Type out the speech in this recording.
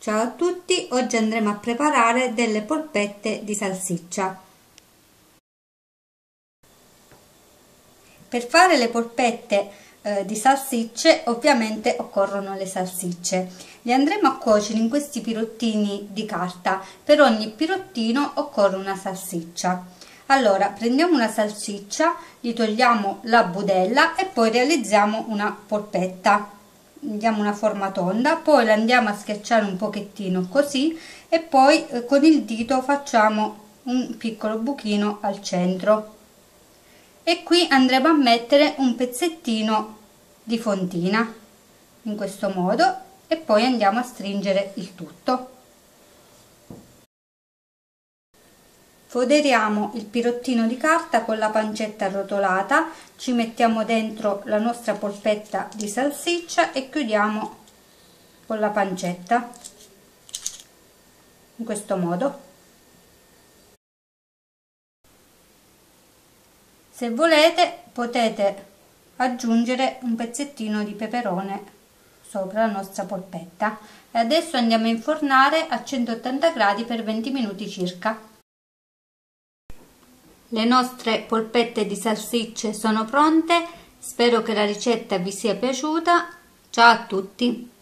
Ciao a tutti, oggi andremo a preparare delle polpette di salsiccia. Per fare le polpette di salsicce ovviamente occorrono le salsicce. Le andremo a cuocere in questi pirottini di carta. Per ogni pirottino occorre una salsiccia. Allora prendiamo una salsiccia, gli togliamo la budella e poi realizziamo una polpetta. Diamo una forma tonda, poi la andiamo a schiacciare un pochettino così e poi con il dito facciamo un piccolo buchino al centro e qui andremo a mettere un pezzettino di fontina in questo modo e poi andiamo a stringere il tutto. Foderiamo il pirottino di carta con la pancetta arrotolata, ci mettiamo dentro la nostra polpetta di salsiccia e chiudiamo con la pancetta in questo modo. Se volete potete aggiungere un pezzettino di peperone sopra la nostra polpetta e adesso andiamo a infornare a 180 gradi per 20 minuti circa. Le nostre polpette di salsicce sono pronte, spero che la ricetta vi sia piaciuta. Ciao a tutti!